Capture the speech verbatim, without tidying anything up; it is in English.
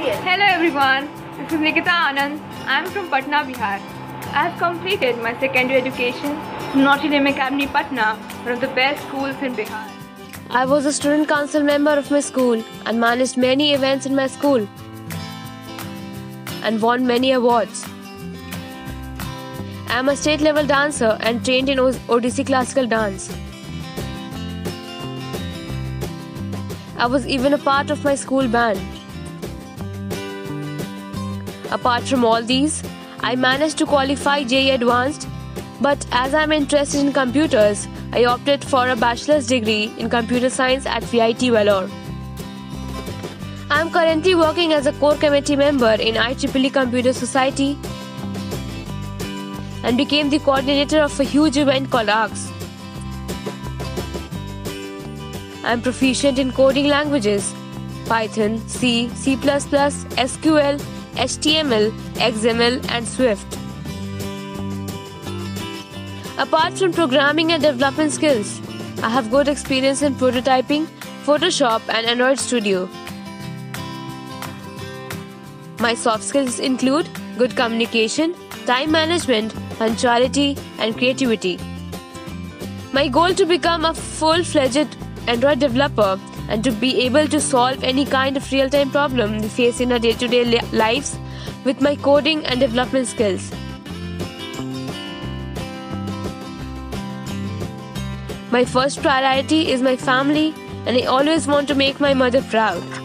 Hello everyone, this is Nikita Anand. I am from Patna, Bihar. I have completed my secondary education from Notre Dame Academy, Patna, one of the best schools in Bihar. I was a student council member of my school and managed many events in my school and won many awards. I am a state level dancer and trained in Odissi classical dance. I was even a part of my school band. Apart from all these, I managed to qualify J E E Advanced, but as I am interested in computers, I opted for a bachelor's degree in computer science at V I T Vellore. I am currently working as a core committee member in I triple E Computer Society and became the coordinator of a huge event called ARCS. I am proficient in coding languages Python, C, C plus plus, S Q L, H T M L, X M L and Swift. Apart from programming and development skills, I have good experience in prototyping, Photoshop and Android Studio. My soft skills include good communication, time management, punctuality and creativity. My goal to become a full-fledged Android developer and to be able to solve any kind of real-time problem we face in our day-to-day li- lives with my coding and development skills. My first priority is my family and I always want to make my mother proud.